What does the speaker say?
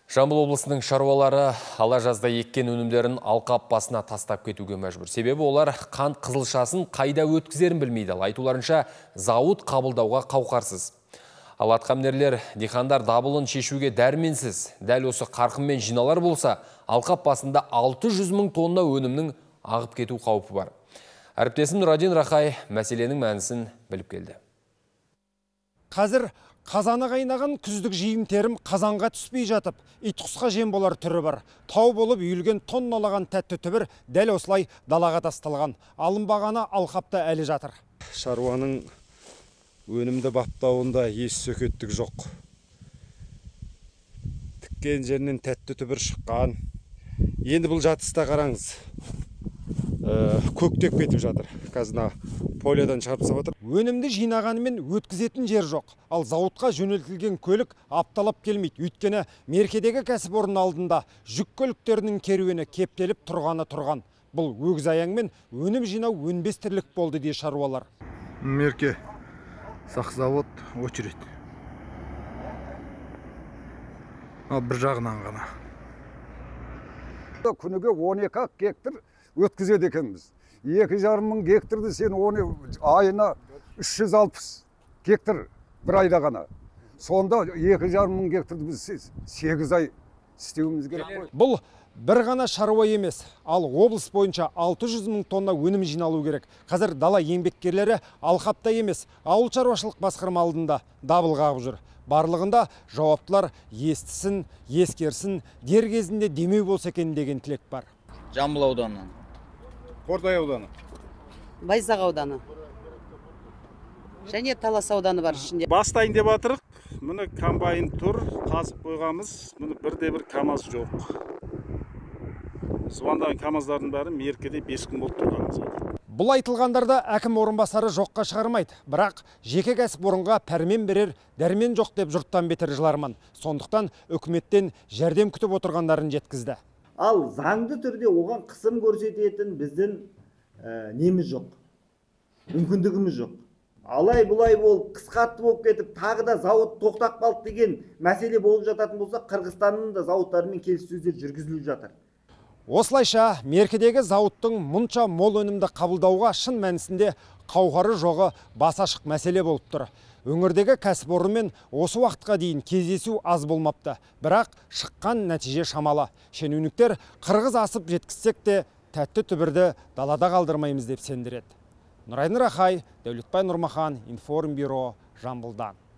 Жамбыл облысының шаруалары ала жазда еккен өнімдерін алқап басына тастап кетуге мәжбүр. Себебі олар қант қызылшасын қайда өткізерін білмейді. Айтуларынша зауыт қабылдауға қауқарсыз. Ал атқамінерлер диқандар дабылын шешуге дәрменсіз. Дәл осы қарқынмен жиналар болса, алқап басында 600 мың тонна өнімнің ағып кету қаупі бар. Әріптесім Нұрадин Рахай мәселенің мәнісін біліп келді. Қазір қазаны қайнаған күздік жиын терім қазанға түспей жатып, ит-құсқа жем болар түрі бар. Тау болып үйілген тонналаған тәтті түбір дәл осылай далаға тасталған. Алынбағаны алқапта әлі жатыр. Шаруаның өнімді баптауында ес сөкеттік жоқ. Тіккен жерінен тәтті түбір шыққан. Енді бұл жатыста қараңыз. Көктеп кетіп жатыр. Қазына полиядан шығарып отыр. Өнімді жинағанымен өткізетін жер жоқ. Ал зауытқа жөнелтілген көлік апталап келмейді. Өйткені меркедегі кәсіпорын алдында жүк көліктерінің керуені кептеліп тұрған. Бұл өгіз аяңмен өнім жинау өнбес тірлік болды дей шаруалар. Мерке сақзавод очередь. Бір жағынан ғана. Күніге 12 гектар өткізеді екенбіз. 2,5 мың гектарды сен айына 360 гектар бір айда ғана. Сонда 2,5 мың гектарды біз 8 ай істеуіміз керек. Бұл бір ғана шаруа емес, ал облыс бойынша 600 мың тонна өнім жиналу керек. Қазір дала еңбеккерлері алқапта емес, ауыл шаруашылық басқарма алдында дабыл қағып жүр. Барлығында жауаптылар естісін, ескерсін, дер кезінде демеу болса екен деген тілек бар. Жамбыл ауданы. Қордай ауданы. Байзақ ауданы. Және Талас ауданы бар ішінде. Бастайын деп атырық. Мұны комбайн тұр, қазып қойғамыз. Мұны бірде-бір КАМАЗ жоқ. Звондан КАМАЗдардың бәрі меркеде 5 күн болып тұрғанымыз. Бұл айтылғандарда әкім орынбасары жоққа шығармайды. Бірақ жеке кәсіпорынға пәрмен берер дәрмен жоқ деп жұрттан бетер жыларман. Сондықтан үкіметтен жәрдем күтіп отырғандарын жеткізді. Ал заңды түрде оған қысым көрсететін біздің неміз жоқ, мүмкіндігіміз жоқ. Алай бұлай болып, қысқатты болып кетіп, тағы да зауыт тоқтап қалды деген мәселе болып жататын болса, Қырғызстанның да зауыттарымен келіссөздер жүргізіліп жатыр. Осылайша меркедегі зауыттың мұнша мол өнімді қабылдауға шын мәнісінде қауқары жоғы бас ашық мәселе болып тұр. Өңірдегі кәсіпорынмен осы уақытқа дейін кездесу аз болмапты. Бірақ шыққан нәтиже шамалы. Шенеуніктер қырғыз асып жеткізсек те тәтті түбірді далада қалдырмаймыз деп сендіреді. Нұрайын Рахай, Дәулетбай Нұрмахан, Информбюро, Жамбылдан.